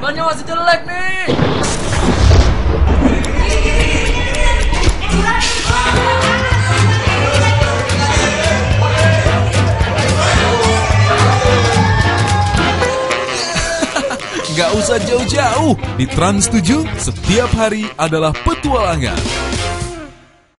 Bannya masih jelek nih. Nggak usah jauh-jauh, di Trans 7 setiap hari adalah petualangan.